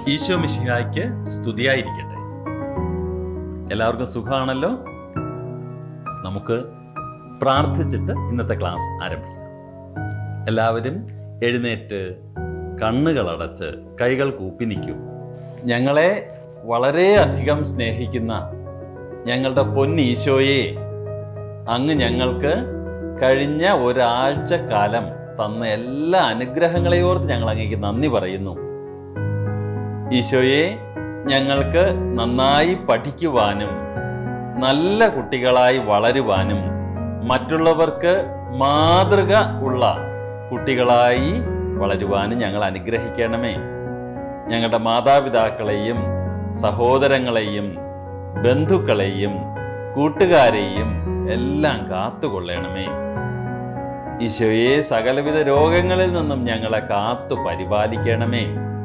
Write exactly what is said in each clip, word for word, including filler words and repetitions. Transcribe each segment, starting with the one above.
ഈശോ മിശിഹായ്ക്ക് സ്തുതിയായിരിക്കട്ടെ. എല്ലാവർക്കും സുഖമാണല്ലോ. നമുക്ക് പ്രാർത്ഥിച്ചിട്ട് ഇന്നത്തെ ക്ലാസ് ആരംഭിക്കാം. എല്ലാവരും എഴുന്നേറ്റ് കണ്ണുകളടച്ച് കൈകൾ കൂപ്പി നിൽക്കൂ. ഞങ്ങളെ വളരെയധികം സ്നേഹിക്കുന്ന ഞങ്ങളുടെ പൊന്നീശോയെ, അങ്ങ് ഞങ്ങൾക്ക് കഴിഞ്ഞ ഒരാഴ്ച കാലം തന്ന എല്ലാ അനുഗ്രഹങ്ങളെയോർത്ത് ഞങ്ങൾ അങ്ങേക്ക് നന്ദി പറയുന്നു. ഈശോയെ, ഞങ്ങൾക്ക് നന്നായി പഠിക്കുവാനും നല്ല കുട്ടികളായി വളരുവാനും മറ്റുള്ളവർക്ക് മാതൃക ഉള്ള കുട്ടികളായി വളരുവാനും ഞങ്ങൾ അനുഗ്രഹിക്കണമേ. ഞങ്ങളുടെ മാതാപിതാക്കളെയും സഹോദരങ്ങളെയും ബന്ധുക്കളെയും കൂട്ടുകാരെയും എല്ലാം കാത്തുകൊള്ളണമേ. ഈശോയെ, സകലവിധ രോഗങ്ങളിൽ നിന്നും ഞങ്ങളെ കാത്തു പരിപാലിക്കണമേ.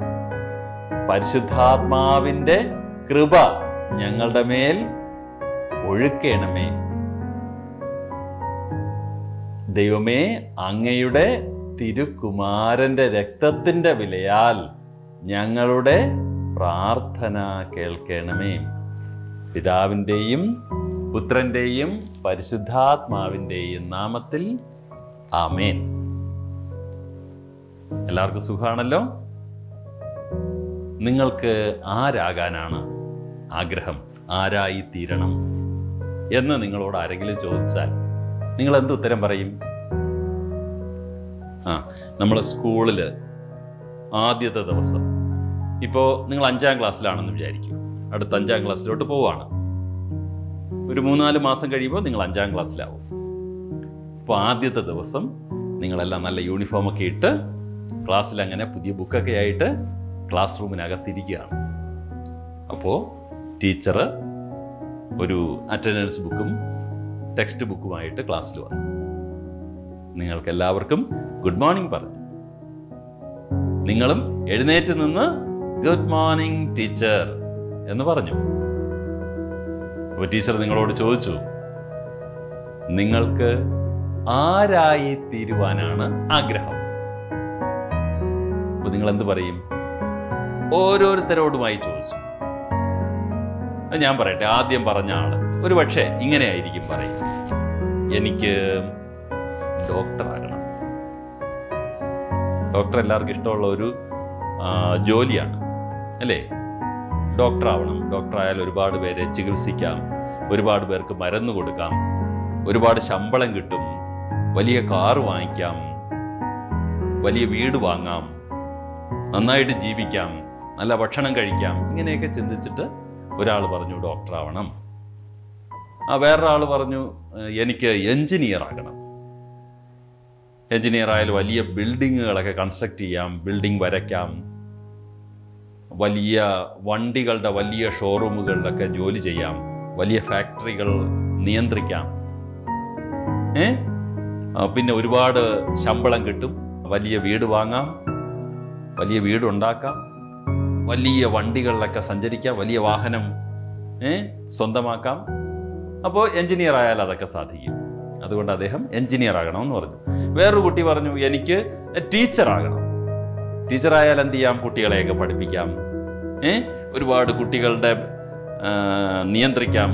പരിശുദ്ധാത്മാവിൻ്റെ കൃപ ഞങ്ങളുടെ മേൽ ഒഴുക്കണമേ. ദൈവമേ, അങ്ങയുടെ തിരുക്കുമാരൻ്റെ രക്തത്തിൻ്റെ വിലയാൽ ഞങ്ങളുടെ പ്രാർത്ഥന കേൾക്കണമേ. പിതാവിൻ്റെയും പുത്രൻ്റെയും പരിശുദ്ധാത്മാവിൻ്റെയും നാമത്തിൽ ആമേൻ. എല്ലാവർക്കും സുഖമാണല്ലോ. നിങ്ങൾക്ക് ആരാകാനാണ് ആഗ്രഹം? ആരായി തീരണം എന്ന് നിങ്ങളോട് ആരെങ്കിലും ചോദിച്ചാൽ നിങ്ങൾ എന്ത് ഉത്തരം പറയും? ആ നമ്മൾ സ്കൂളിൽ ആദ്യത്തെ ദിവസം, ഇപ്പോൾ നിങ്ങൾ അഞ്ചാം ക്ലാസ്സിലാണെന്ന് വിചാരിക്കും, അടുത്ത അഞ്ചാം ക്ലാസ്സിലോട്ട് പോവുകയാണ്. ഒരു മൂന്നാല് മാസം കഴിയുമ്പോൾ നിങ്ങൾ അഞ്ചാം ക്ലാസ്സിലാവും. അപ്പോൾ ആദ്യത്തെ ദിവസം നിങ്ങളെല്ലാം നല്ല യൂണിഫോമൊക്കെ ഇട്ട് ക്ലാസ്സിൽ അങ്ങനെ പുതിയ ബുക്കൊക്കെ ആയിട്ട് ക്ലാസ് റൂമിനകത്തിരിക്കുകയാണ്. അപ്പോൾ ടീച്ചർ ഒരു അറ്റൻഡൻസ് ബുക്കും ടെക്സ്റ്റ് ബുക്കുമായിട്ട് ക്ലാസ്സിൽ വന്നു. നിങ്ങൾക്ക് എല്ലാവർക്കും ഗുഡ് മോർണിംഗ് പറഞ്ഞു. നിങ്ങളും എഴുന്നേറ്റ് നിന്ന് ഗുഡ് മോർണിംഗ് ടീച്ചർ എന്ന് പറഞ്ഞു. അപ്പോൾ ടീച്ചർ നിങ്ങളോട് ചോദിച്ചു, നിങ്ങൾക്ക് ആരായി തീരുവാനാണ് ആഗ്രഹം? അപ്പോൾ നിങ്ങൾ എന്ത് പറയും? ഓരോരുത്തരോടുമായി ചോദിച്ചു. ഞാൻ പറയട്ടെ, ആദ്യം പറഞ്ഞ ആള് ഒരു പക്ഷേ ഇങ്ങനെയായിരിക്കും പറയും, എനിക്ക് ഡോക്ടറാകണം. ഡോക്ടർ എല്ലാവർക്കും ഇഷ്ടമുള്ള ഒരു ജോലിയാണ് അല്ലേ? ഡോക്ടറാവണം. ഡോക്ടറായാൽ ഒരുപാട് പേരെ ചികിത്സിക്കാം, ഒരുപാട് പേർക്ക് മരുന്ന് കൊടുക്കാം, ഒരുപാട് ശമ്പളം കിട്ടും, വലിയ കാറ് വാങ്ങിക്കാം, വലിയ വീട് വാങ്ങാം, നന്നായിട്ട് ജീവിക്കാം, നല്ല ഭക്ഷണം കഴിക്കാം. ഇങ്ങനെയൊക്കെ ചിന്തിച്ചിട്ട് ഒരാൾ പറഞ്ഞു ഡോക്ടറാവണം. ആ വേറൊരാൾ പറഞ്ഞു എനിക്ക് എൻജിനീയർ ആകണം. എൻജിനീയർ ആയാൽ വലിയ ബിൽഡിങ്ങുകളൊക്കെ കൺസ്ട്രക്ട് ചെയ്യാം, ബിൽഡിംഗ് വരയ്ക്കാം, വലിയ വണ്ടികളുടെ വലിയ ഷോറൂമുകളിലൊക്കെ ജോലി ചെയ്യാം, വലിയ ഫാക്ടറികൾ നിയന്ത്രിക്കാം. ഏ പിന്നെ ഒരുപാട് ശമ്പളം കിട്ടും, വലിയ വീട് വാങ്ങാം, വലിയ വീടുണ്ടാക്കാം, വലിയ വണ്ടികളിലൊക്കെ സഞ്ചരിക്കാം, വലിയ വാഹനം ഏ സ്വന്തമാക്കാം. അപ്പോൾ എൻജിനീയർ ആയാൽ അതൊക്കെ സാധിക്കും. അതുകൊണ്ട് അദ്ദേഹം എൻജിനീയർ ആകണമെന്ന് പറഞ്ഞു. വേറൊരു കുട്ടി പറഞ്ഞു എനിക്ക് ടീച്ചറാകണം. ടീച്ചറായാൽ എന്ത് ചെയ്യാം? കുട്ടികളെയൊക്കെ പഠിപ്പിക്കാം, ഏ ഒരുപാട് കുട്ടികളുടെ നിയന്ത്രിക്കാം,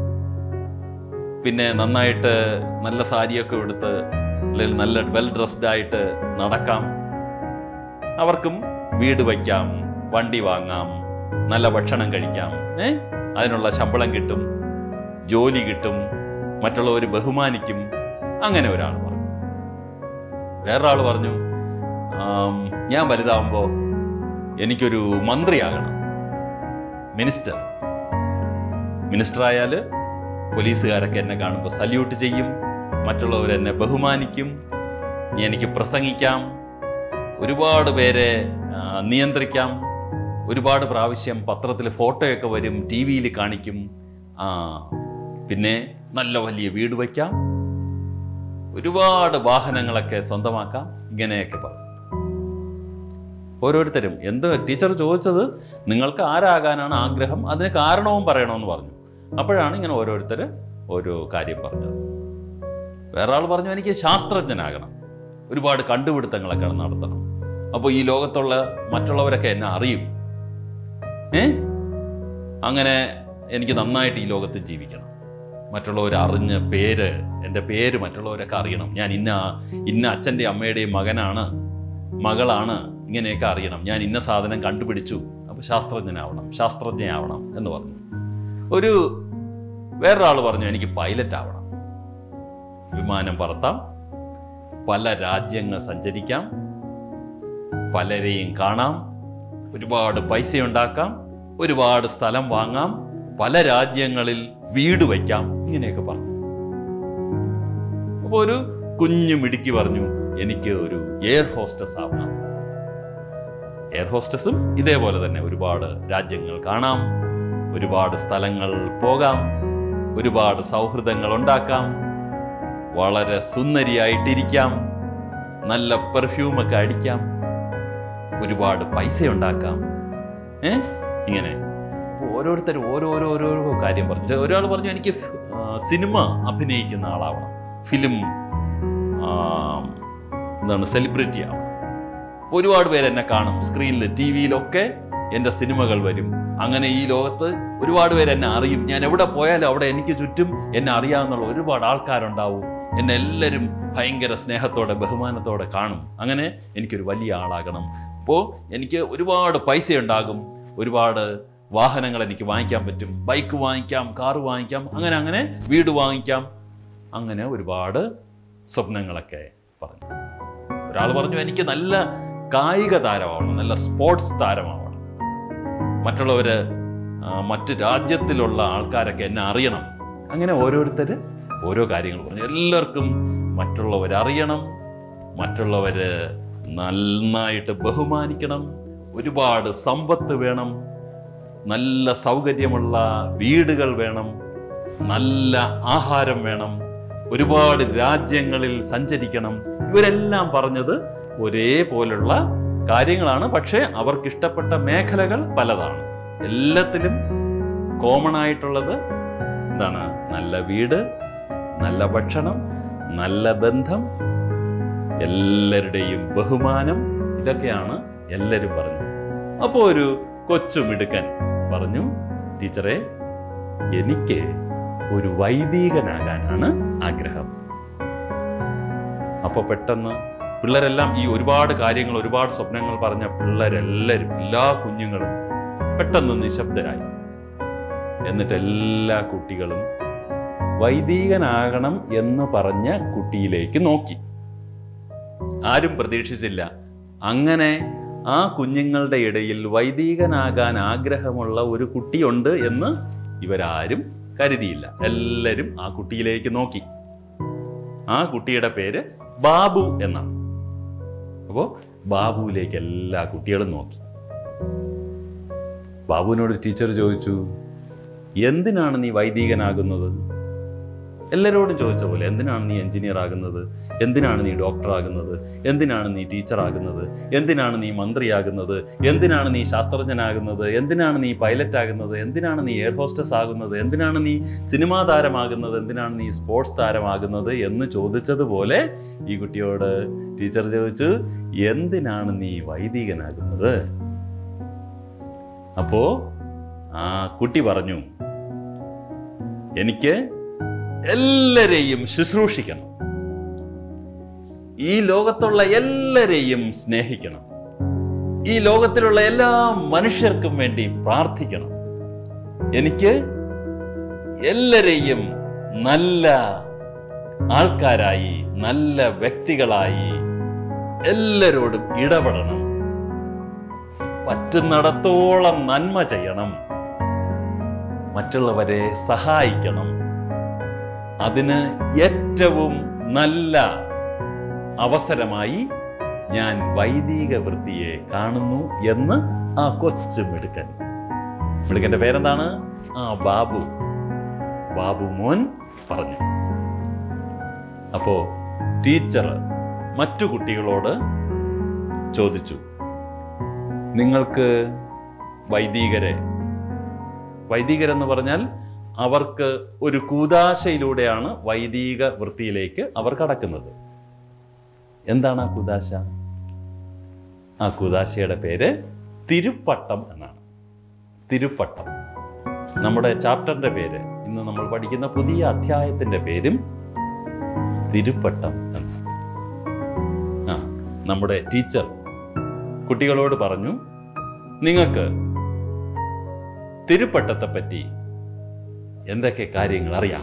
പിന്നെ നന്നായിട്ട് നല്ല സാരിയൊക്കെ എടുത്ത് അല്ലെങ്കിൽ നല്ല വെൽ ഡ്രസ്ഡ് ആയിട്ട് നടക്കാം, അവർക്കും വീട് വയ്ക്കാം, വണ്ടി വാങ്ങാം, നല്ല ഭക്ഷണം കഴിക്കാം, ഏ അതിനുള്ള ശമ്പളം കിട്ടും, ജോലി കിട്ടും, മറ്റുള്ളവർ ബഹുമാനിക്കും. അങ്ങനെ ഒരാൾ പറഞ്ഞു. വേറൊരാൾ പറഞ്ഞു ഞാൻ വലുതാവുമ്പോൾ എനിക്കൊരു മന്ത്രിയാകണം, മിനിസ്റ്റർ. മിനിസ്റ്റർ ആയാൽ പോലീസുകാരൊക്കെ എന്നെ കാണുമ്പോൾ സല്യൂട്ട് ചെയ്യും, മറ്റുള്ളവർ എന്നെ ബഹുമാനിക്കും, എനിക്ക് പ്രസംഗിക്കാം, ഒരുപാട് പേരെ നിയന്ത്രിക്കാം, ഒരുപാട് പ്രാവശ്യം പത്രത്തിൽ ഫോട്ടോയൊക്കെ വരും, ടി വിയിൽ കാണിക്കും, ആ പിന്നെ നല്ല വലിയ വീട് വയ്ക്കാം, ഒരുപാട് വാഹനങ്ങളൊക്കെ സ്വന്തമാക്കാം. ഇങ്ങനെയൊക്കെ പറഞ്ഞു. ഓരോരുത്തരും എന്ത് ടീച്ചർ ചോദിച്ചത് നിങ്ങൾക്ക് ആരാകാനാണ് ആഗ്രഹം, അതിന് കാരണവും പറയണമെന്ന് പറഞ്ഞു. അപ്പോഴാണ് ഇങ്ങനെ ഓരോരുത്തർ ഓരോ കാര്യം പറഞ്ഞത്. വേറെ ആൾ പറഞ്ഞു എനിക്ക് ശാസ്ത്രജ്ഞനാകണം, ഒരുപാട് കണ്ടുപിടുത്തങ്ങളൊക്കെ നടത്തണം, അപ്പോൾ ഈ ലോകത്തുള്ള മറ്റുള്ളവരൊക്കെ എന്നെ അറിയും, ഏ അങ്ങനെ എനിക്ക് നന്നായിട്ട് ഈ ലോകത്ത് ജീവിക്കണം, മറ്റുള്ളവർ അറിഞ്ഞ് പേര് എൻ്റെ പേര് മറ്റുള്ളവരൊക്കെ അറിയണം, ഞാൻ ഇന്ന ഇന്ന അച്ഛൻ്റെയും അമ്മയുടെയും മകനാണ് മകളാണ്, ഇങ്ങനെയൊക്കെ അറിയണം, ഞാൻ ഇന്ന സാധനം കണ്ടുപിടിച്ചു, അപ്പോൾ ശാസ്ത്രജ്ഞനാവണം ശാസ്ത്രജ്ഞയാവണം എന്ന് പറഞ്ഞു. ഒരു വേറൊരാൾ പറഞ്ഞു എനിക്ക് പൈലറ്റ് ആവണം, വിമാനം പറത്താം, പല രാജ്യങ്ങൾ സഞ്ചരിക്കാം, പലരെയും കാണാം, ഒരുപാട് പൈസ ഉണ്ടാക്കാം, ഒരുപാട് സ്ഥലം വാങ്ങാം, പല രാജ്യങ്ങളിൽ വീട് വയ്ക്കാം, ഇങ്ങനെയൊക്കെ പറഞ്ഞു. അപ്പോൾ ഒരു കുഞ്ഞു മിടുക്കി പറഞ്ഞു എനിക്ക് ഒരു എയർ ഹോസ്റ്റസ് ആവണം. എയർ ഹോസ്റ്റസും ഇതേപോലെ തന്നെ ഒരുപാട് രാജ്യങ്ങൾ കാണാം, ഒരുപാട് സ്ഥലങ്ങൾ പോകാം, ഒരുപാട് സൗഹൃദങ്ങൾ ഉണ്ടാക്കാം, വളരെ സുന്ദരിയായിട്ടിരിക്കാം, നല്ല പെർഫ്യൂമൊക്കെ അടിക്കാം, ഒരുപാട് പൈസ ഉണ്ടാക്കാം. ഏ ഇങ്ങനെ ഓരോരുത്തരും ഓരോരോ ഓരോരോ കാര്യം പറഞ്ഞു. ഒരാൾ പറഞ്ഞു എനിക്ക് സിനിമ അഭിനയിക്കുന്ന ആളാവണം, ഫിലിം എന്താണ് സെലിബ്രിറ്റി ആവണം, ഒരുപാട് പേര് എന്നെ കാണും, സ്ക്രീനിൽ ടി വിയിലൊക്കെ എൻ്റെ സിനിമകൾ വരും, അങ്ങനെ ഈ ലോകത്ത് ഒരുപാട് പേര് എന്നെ അറിയും, ഞാൻ എവിടെ പോയാലും അവിടെ എനിക്ക് ചുറ്റും എന്നെ അറിയാവുന്ന ഒരുപാട് ആൾക്കാരുണ്ടാവും, എന്നെ എല്ലാവരും ഭയങ്കര സ്നേഹത്തോടെ ബഹുമാനത്തോടെ കാണും, അങ്ങനെ എനിക്കൊരു വലിയ ആളാകണം. അപ്പോൾ എനിക്ക് ഒരുപാട് പൈസ ഉണ്ടാകും, ഒരുപാട് വാഹനങ്ങൾ എനിക്ക് വാങ്ങിക്കാൻ പറ്റും, ബൈക്ക് വാങ്ങിക്കാം, കാറ് വാങ്ങിക്കാം, അങ്ങനെ അങ്ങനെ വീട് വാങ്ങിക്കാം, അങ്ങനെ ഒരുപാട് സ്വപ്നങ്ങളൊക്കെ പറഞ്ഞു. ഒരാൾ പറഞ്ഞു എനിക്ക് നല്ല കായിക താരമാവണം, നല്ല സ്പോർട്സ് താരമാവണം, മറ്റുള്ളവർ മറ്റ് രാജ്യത്തിലുള്ള ആൾക്കാരൊക്കെ എന്നെ അറിയണം, അങ്ങനെ ഓരോരുത്തർ ഓരോ കാര്യങ്ങൾ പറഞ്ഞു. എല്ലാവർക്കും മറ്റുള്ളവരറിയണം, മറ്റുള്ളവർ നന്നായിട്ട് ബഹുമാനിക്കണം, ഒരുപാട് സമ്പത്ത് വേണം, നല്ല സൗകര്യമുള്ള വീടുകൾ വേണം, നല്ല ആഹാരം വേണം, ഒരുപാട് രാജ്യങ്ങളിൽ സഞ്ചരിക്കണം. ഇവരെല്ലാം പറഞ്ഞത് ഒരേപോലുള്ള കാര്യങ്ങളാണ്, പക്ഷേ അവർക്കിഷ്ടപ്പെട്ട മേഖലകൾ പലതാണ്. എല്ലാത്തിലും കോമൺ ആയിട്ടുള്ളത് എന്താണ്? നല്ല വീട്, നല്ല ഭക്ഷണം, നല്ല ബന്ധം, എല്ലാവരുടെയും ബഹുമാനം, ഇതൊക്കെയാണ് എല്ലാവരും പറഞ്ഞത്. അപ്പോൾ ഒരു കൊച്ചു മിടുക്കൻ പറഞ്ഞു ടീച്ചറെ എനിക്ക് ഒരു വൈദികനാകാനാണ് ആഗ്രഹം. അപ്പോൾ പെട്ടെന്ന് പിള്ളേരെല്ലാം ഈ ഒരുപാട് കാര്യങ്ങൾ ഒരുപാട് സ്വപ്നങ്ങൾ പറഞ്ഞ പിള്ളേരെല്ലാവരും എല്ലാ കുഞ്ഞുങ്ങളും പെട്ടെന്ന് നിശബ്ദരായി. എന്നിട്ട് എല്ലാ കുട്ടികളും വൈദികനാകണം എന്ന് പറഞ്ഞ കുട്ടിയിലേക്ക് നോക്കി. ആരും പ്രതീക്ഷിച്ചില്ല അങ്ങനെ ആ കുഞ്ഞുങ്ങളുടെ ഇടയിൽ വൈദികനാകാൻ ആഗ്രഹമുള്ള ഒരു കുട്ടിയുണ്ട് എന്ന് ഇവരാരും കരുതിയില്ല. എല്ലാവരും ആ കുട്ടിയിലേക്ക് നോക്കി. ആ കുട്ടിയുടെ പേര് ബാബു എന്നാണ്. അപ്പോൾ ബാബുവിലേക്ക് എല്ലാ കുട്ടികളും നോക്കി. ബാബുവിനോട് ടീച്ചർ ചോദിച്ചു, എന്തിനാണ് നീ വൈദികനാകുന്നത്? എല്ലാവരോടും ചോദിച്ച പോലെ, എന്തിനാണ് നീ എഞ്ചിനീയർ ആകുന്നത്, എന്തിനാണ് നീ ഡോക്ടർ ആകുന്നത്, എന്തിനാണ് നീ ടീച്ചർ ആകുന്നത്, എന്തിനാണ് നീ മന്ത്രിയാകുന്നത്, എന്തിനാണ് നീ ശാസ്ത്രജ്ഞനാകുന്നത്, എന്തിനാണ് നീ പൈലറ്റ് ആകുന്നത്, എന്തിനാണ് നീ എയർ ഹോസ്റ്റസ് ആകുന്നത്, എന്തിനാണ് നീ സിനിമാ താരമാകുന്നത്, എന്തിനാണ് നീ സ്പോർട്സ് താരമാകുന്നത് എന്ന് ചോദിച്ചതുപോലെ ഈ കുട്ടിയോട് ടീച്ചർ ചോദിച്ചു, എന്തിനാണ് നീ വൈദികനാകുന്നത്? അപ്പോ ആ കുട്ടി പറഞ്ഞു, എനിക്ക് എല്ലാരെയും ശുശ്രൂഷിക്കണം, ഈ ലോകത്തുള്ള എല്ലാരെയും സ്നേഹിക്കണം, ഈ ലോകത്തിലുള്ള എല്ലാ മനുഷ്യർക്കും വേണ്ടി പ്രാർത്ഥിക്കണം, എനിക്ക് എല്ലാരെയും നല്ല ആൾക്കാരായി നല്ല വ്യക്തികളായി എല്ലാരോടും ഇടപെടണം, പറ്റുന്നിടത്തോളം നന്മ ചെയ്യണം, മറ്റുള്ളവരെ സഹായിക്കണം, അതിന് ഏറ്റവും നല്ല അവസരമായി ഞാൻ വൈദിക വൃത്തിയെ കാണുന്നു എന്ന് ആ കൊച്ചു മിടുക്കൻ, മിടുക്കന്റെ പേരെന്താണ്? ആ ബാബു, ബാബു മോൻ പറഞ്ഞു. അപ്പോ ടീച്ചർ മറ്റു കുട്ടികളോട് ചോദിച്ചു, നിങ്ങൾക്ക് വൈദികരെ, വൈദികരെന്ന് പറഞ്ഞാൽ അവർക്ക് ഒരു കൂദാശയിലൂടെയാണ് വൈദിക വൃത്തിയിലേക്ക് അവർ കടക്കുന്നത്. എന്താണ് ആ കൂദാശ? ആ കൂദാശയുടെ പേര് തിരുപ്പട്ടം എന്നാണ്. തിരുപ്പട്ടം. നമ്മുടെ ചാപ്റ്ററിൻ്റെ പേര്, ഇന്ന് നമ്മൾ പഠിക്കുന്ന പുതിയ അധ്യായത്തിൻ്റെ പേരും തിരുപ്പട്ടം എന്ന്. ആ നമ്മുടെ ടീച്ചർ കുട്ടികളോട് പറഞ്ഞു, നിങ്ങൾക്ക് തിരുപ്പട്ടത്തെ പറ്റി എന്തൊക്കെ കാര്യങ്ങൾ അറിയാം?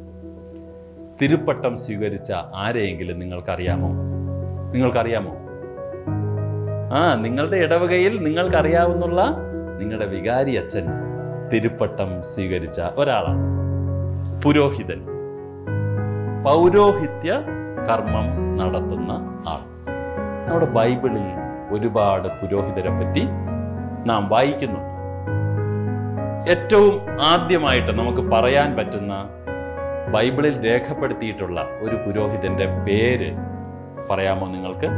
തിരുപ്പട്ടം സ്വീകരിച്ച ആരെയെങ്കിലും നിങ്ങൾക്കറിയാമോ? നിങ്ങൾക്കറിയാമോ? ആ നിങ്ങളുടെ ഇടവകയിൽ നിങ്ങൾക്കറിയാവുന്നുള്ള നിങ്ങളുടെ വികാരി അച്ഛൻ തിരുപ്പട്ടം സ്വീകരിച്ച ഒരാളാണ്. പുരോഹിതൻ, പൗരോഹിത്യ കർമ്മം നടത്തുന്ന ആൾ. നമ്മുടെ ബൈബിളിൽ ഒരുപാട് പുരോഹിതരെ പറ്റി നാം വായിക്കുന്നുണ്ട്. ഏറ്റവും ആദ്യമായിട്ട് നമുക്ക് പറയാൻ പറ്റുന്ന ബൈബിളിൽ രേഖപ്പെടുത്തിയിട്ടുള്ള ഒരു പുരോഹിതന്റെ പേര് പറയാമോ നിങ്ങൾക്ക്?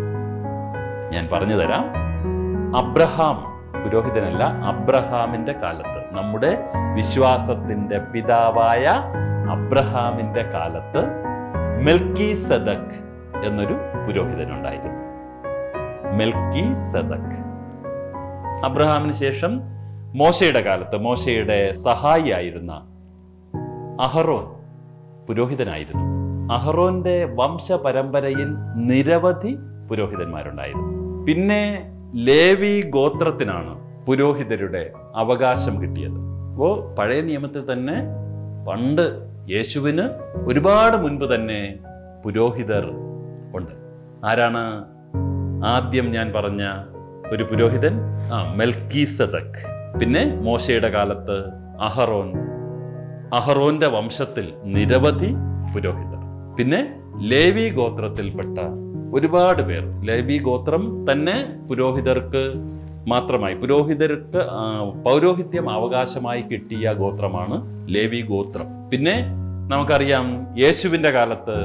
ഞാൻ പറഞ്ഞു തരാം. അബ്രഹാം പുരോഹിതനല്ല, അബ്രഹാമിന്റെ കാലത്ത്, നമ്മുടെ വിശ്വാസത്തിന്റെ പിതാവായ അബ്രഹാമിന്റെ കാലത്ത് മെൽക്കിസെദക്ക് എന്നൊരു പുരോഹിതനുണ്ടായിരുന്നു. മെൽക്കിസെദക്ക്. അബ്രഹാമിന് ശേഷം മോശയുടെ കാലത്ത് മോശയുടെ സഹായിയായിരുന്ന അഹറോൻ പുരോഹിതനായിരുന്നു. അഹറോന്റെ വംശപരമ്പരയിൽ നിരവധി പുരോഹിതന്മാരുണ്ടായിരുന്നു. പിന്നെ ലേവി ഗോത്രത്തിനാണ് പുരോഹിതരുടെ അവകാശം കിട്ടിയത്. അപ്പോൾ പഴയ നിയമത്തിൽ തന്നെ പണ്ട് യേശുവിന് ഒരുപാട് മുൻപ് തന്നെ പുരോഹിതർ ഉണ്ട്. ആരാണ് ആദ്യം ഞാൻ പറഞ്ഞ ഒരു പുരോഹിതൻ? ആ മെൽക്കിസെദക്ക്. പിന്നെ മോശയുടെ കാലത്ത് അഹറോൻ, അഹറോന്റെ വംശത്തിൽ നിരവധി പുരോഹിതർ. പിന്നെ ലേവി ഗോത്രത്തിൽപ്പെട്ട ഒരുപാട് പേർ. ലേവി ഗോത്രം തന്നെ പുരോഹിതർക്ക് മാത്രമായി, പുരോഹിതർക്ക് പൗരോഹിത്യം അവകാശമായി കിട്ടിയ ഗോത്രമാണ് ലേവി ഗോത്രം. പിന്നെ നമുക്കറിയാം, യേശുവിൻ്റെ കാലത്ത്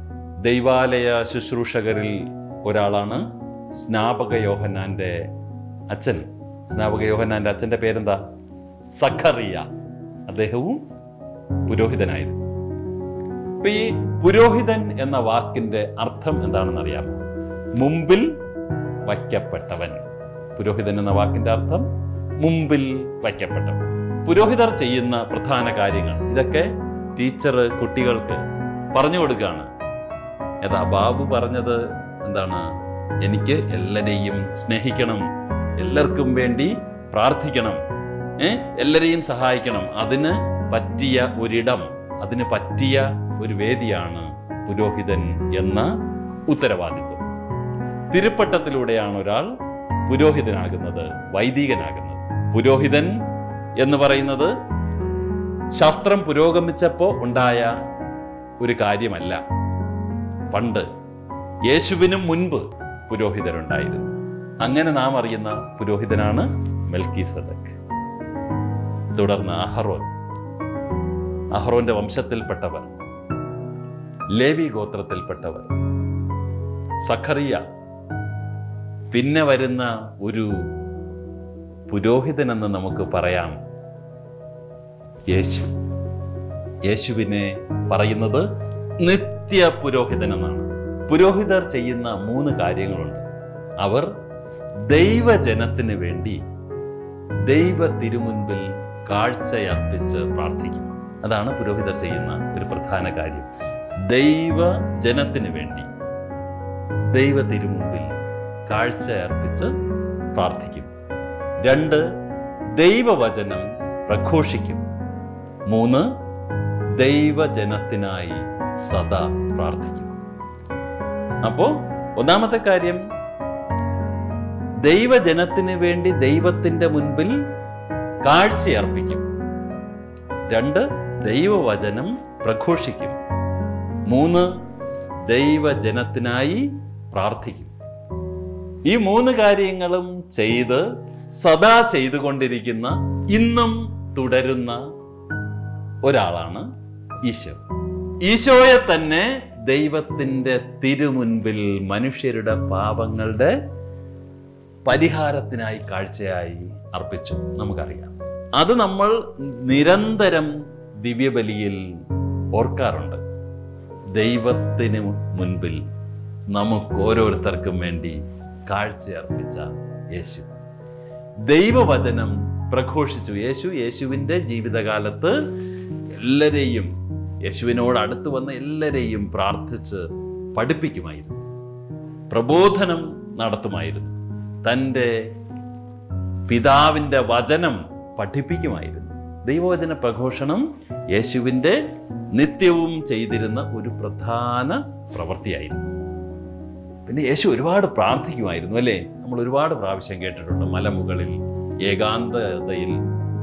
ദൈവാലയ ശുശ്രൂഷകരിൽ ഒരാളാണ് സ്നാപക യോഹന്നാന്റെ അച്ഛൻ. സ്നാപക യോഹന്നാന്റെ അച്ഛന്റെ പേരെന്താ? സഖറിയ. അദ്ദേഹവും പുരോഹിതനായിരുന്നു. ഇപ്പൊ ഈ പുരോഹിതൻ എന്ന വാക്കിന്റെ അർത്ഥം എന്താണെന്ന് അറിയാമോ? മുമ്പിൽ വയ്ക്കപ്പെട്ടവൻ. പുരോഹിതൻ എന്ന വാക്കിന്റെ അർത്ഥം മുമ്പിൽ വയ്ക്കപ്പെട്ടവൻ. പുരോഹിതർ ചെയ്യുന്ന പ്രധാന കാര്യങ്ങൾ ഇതൊക്കെ ടീച്ചർ കുട്ടികൾക്ക് പറഞ്ഞു കൊടുക്കുകയാണ്. ഏതാ ബാബു പറഞ്ഞത് എന്താണ്? എനിക്ക് എല്ലാരെയും സ്നേഹിക്കണം, എല്ലാവർക്കും വേണ്ടി പ്രാർത്ഥിക്കണം, ഏ എല്ലാരെയും സഹായിക്കണം. അതിന് പറ്റിയ ഒരിടം, അതിന് പറ്റിയ ഒരു വേദിയാണ് പുരോഹിതൻ എന്ന ഉത്തരവാദിത്വം. തിരുപ്പട്ടത്തിലൂടെയാണ് ഒരാൾ പുരോഹിതനാകുന്നത്, വൈദികനാകുന്നത്. പുരോഹിതൻ എന്ന് പറയുന്നത് ശാസ്ത്രം പുരോഗമിച്ചപ്പോൾ ഉണ്ടായ ഒരു കാര്യമല്ല. പണ്ട് യേശുവിനും മുൻപ് പുരോഹിതരുണ്ടായിരുന്നു. അങ്ങനെ നാം അറിയുന്ന പുരോഹിതനാണ് മെൽക്കിസെദക്ക്. തുടർന്ന് അഹറോൻ, അഹറോന്റെ വംശത്തിൽപ്പെട്ടവർ, ലേവി ഗോത്രത്തിൽപ്പെട്ടവർ, സഖറിയ. പിന്നെ വരുന്ന ഒരു പുരോഹിതനെന്ന് നമുക്ക് പറയാം യേശു. യേശുവിനെ പറയുന്നത് നിത്യ പുരോഹിതൻ എന്നാണ്. പുരോഹിതർ ചെയ്യുന്ന മൂന്ന് കാര്യങ്ങളുണ്ട്. അവർ ദൈവജനത്തിന് വേണ്ടി ദൈവ തിരുമുൻപിൽ കാഴ്ചയർപ്പിച്ച് പ്രാർത്ഥിക്കും. അതാണ് പുരോഹിതർ ചെയ്യുന്ന ഒരു പ്രധാന കാര്യം. ദൈവജനത്തിന് വേണ്ടി ദൈവ തിരുമുൻപിൽ കാഴ്ചയർപ്പിച്ച് പ്രാർത്ഥിക്കും. രണ്ട്, ദൈവവചനം പ്രഘോഷിക്കും. മൂന്ന്, ദൈവജനത്തിനായി സദാ പ്രാർത്ഥിക്കും. അപ്പോ ഒന്നാമത്തെ കാര്യം, ദൈവജനത്തിന് വേണ്ടി ദൈവത്തിന്റെ മുൻപിൽ കാഴ്ചയർപ്പിക്കും. രണ്ട്, ദൈവവചനം പ്രഘോഷിക്കും. മൂന്ന്, ദൈവജനത്തിനായി പ്രാർത്ഥിക്കും. ഈ മൂന്ന് കാര്യങ്ങളും ചെയ്ത് സദാ ചെയ്തുകൊണ്ടിരിക്കുന്ന, ഇന്നും തുടരുന്ന ഒരാളാണ് ഈശോ. ഈശോയെ തന്നെ ദൈവത്തിന്റെ തിരുമുൻപിൽ മനുഷ്യരുടെ പാപങ്ങളുടെ പരിഹാരത്തിനായി കാഴ്ചയായി അർപ്പിച്ചു. നമുക്കറിയാം, അത് നമ്മൾ നിരന്തരം ദിവ്യബലിയിൽ ഓർക്കാറുണ്ട്. ദൈവത്തിന് മുൻപിൽ നമുക്ക് ഓരോരുത്തർക്കും വേണ്ടി കാഴ്ചയർപ്പിച്ച യേശു. ദൈവവചനം പ്രഘോഷിച്ചു. യേശു യേശുവിൻ്റെ ജീവിതകാലത്ത് എല്ലാവരെയും, യേശുവിനോട് അടുത്ത് വന്ന എല്ലാവരെയും പ്രാർത്ഥിച്ച് പഠിപ്പിക്കുമായിരുന്നു, പ്രബോധനം നടത്തുമായിരുന്നു, തൻ്റെ പിതാവിൻ്റെ വചനം പഠിപ്പിക്കുമായിരുന്നു. ദൈവവചന പ്രഘോഷണം യേശുവിൻ്റെ നിത്യവും ചെയ്തിരുന്ന ഒരു പ്രധാന പ്രവൃത്തിയായിരുന്നു. പിന്നെ യേശു ഒരുപാട് പ്രാർത്ഥിക്കുമായിരുന്നു അല്ലേ? നമ്മൾ ഒരുപാട് പ്രാവശ്യം കേട്ടിട്ടുണ്ട് മലമുകളിൽ ഏകാന്തതയിൽ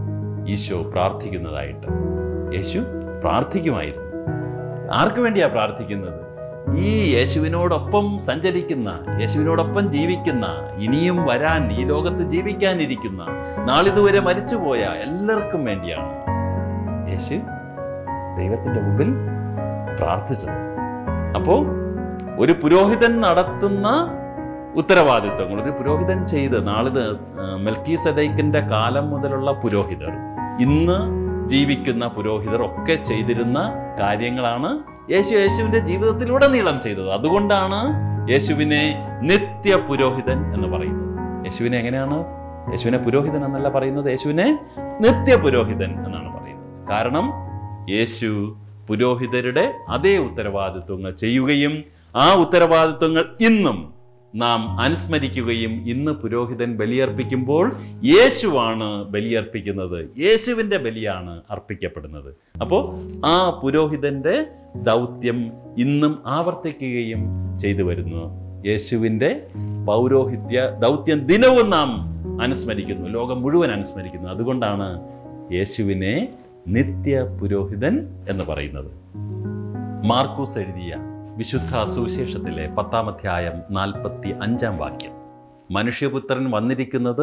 ഈശോ പ്രാർത്ഥിക്കുന്നതായിട്ട്. യേശു പ്രാർത്ഥിക്കുമായിരുന്നു. ആർക്ക് വേണ്ടിയാണ് പ്രാർത്ഥിക്കുന്നത്? ഈ യേശുവിനോടൊപ്പം സഞ്ചരിക്കുന്ന, യേശുവിനോടൊപ്പം ജീവിക്കുന്ന, ഇനിയും വരാൻ, ഈ ലോകത്ത് ജീവിക്കാനിരിക്കുന്ന, നാളിതുവരെ മരിച്ചുപോയ എല്ലാവർക്കും വേണ്ടിയാണ് യേശു ദൈവത്തിൻ്റെ മുമ്പിൽ പ്രാർത്ഥിച്ചത്. അപ്പോൾ ഒരു പുരോഹിതൻ നടത്തുന്ന ഉത്തരവാദിത്വങ്ങൾ, ഒരു പുരോഹിതൻ ചെയ്ത്, നാളിത് മെൽക്കീസെദെക്കിന്റെ കാലം മുതലുള്ള പുരോഹിതർ, ഇന്ന് ജീവിക്കുന്ന പുരോഹിതർ ഒക്കെ ചെയ്തിരുന്ന കാര്യങ്ങളാണ് യേശു യേശുവിൻ്റെ ജീവിതത്തിലുടനീളം ചെയ്തത്. അതുകൊണ്ടാണ് യേശുവിനെ നിത്യ പുരോഹിതൻ എന്ന് പറയുന്നത്. യേശുവിനെ എങ്ങനെയാണ്? യേശുവിനെ പുരോഹിതൻ എന്നല്ല പറയുന്നത്, യേശുവിനെ നിത്യ പുരോഹിതൻ എന്നാണ് പറയുന്നത്. കാരണം യേശു പുരോഹിതരുടെ അതേ ഉത്തരവാദിത്വങ്ങൾ ചെയ്യുകയും ആ ഉത്തരവാദിത്വങ്ങൾ ഇന്നും നാം അനുസ്മരിക്കുകയും, ഇന്ന് പുരോഹിതൻ ബലിയർപ്പിക്കുമ്പോൾ യേശുവാണ് ബലിയർപ്പിക്കുന്നത്, യേശുവിൻ്റെ ബലിയാണ് അർപ്പിക്കപ്പെടുന്നത്. അപ്പോൾ ആ പുരോഹിതൻ്റെ ദൗത്യം ഇന്നും ആവർത്തിക്കുകയും ചെയ്തു വരുന്നു. യേശുവിൻ്റെ പൗരോഹിത്യ ദൗത്യം ദിനവും നാം അനുസ്മരിക്കുന്നു, ലോകം മുഴുവൻ അനുസ്മരിക്കുന്നു. അതുകൊണ്ടാണ് യേശുവിനെ നിത്യ പുരോഹിതൻ എന്ന് പറയുന്നത്. മാർക്കൂസ് എഴുതിയ വിശുദ്ധ സുവിശേഷത്തിലെ പത്താം അധ്യായം നാൽപ്പത്തി അഞ്ചാം വാക്യം, മനുഷ്യപുത്രൻ വന്നിരിക്കുന്നത്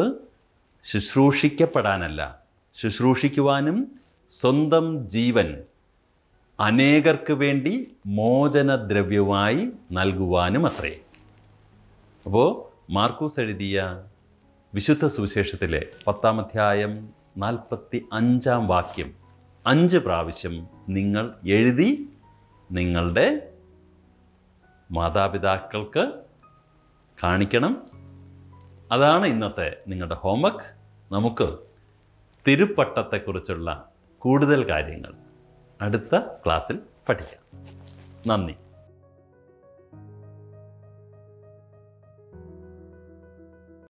ശുശ്രൂഷിക്കപ്പെടാനല്ല, ശുശ്രൂഷിക്കുവാനും സ്വന്തം ജീവൻ അനേകർക്ക് വേണ്ടി മോചനദ്രവ്യമായി നൽകുവാനും അത്രേ. അപ്പോൾ മാർക്കൂസ് എഴുതിയ വിശുദ്ധ സുവിശേഷത്തിലെ പത്താം അധ്യായം നാൽപ്പത്തി അഞ്ചാം വാക്യം അഞ്ച് പ്രാവശ്യം നിങ്ങൾ എഴുതി നിങ്ങളുടെ മാതാപിതാക്കൾക്ക് കാണിക്കണം. അതാണ് ഇന്നത്തെ നിങ്ങളുടെ ഹോംവർക്ക്. നമുക്ക് തിരുപ്പട്ടത്തെക്കുറിച്ചുള്ള കൂടുതൽ കാര്യങ്ങൾ അടുത്ത ക്ലാസ്സിൽ പഠിക്കാം. നന്ദി.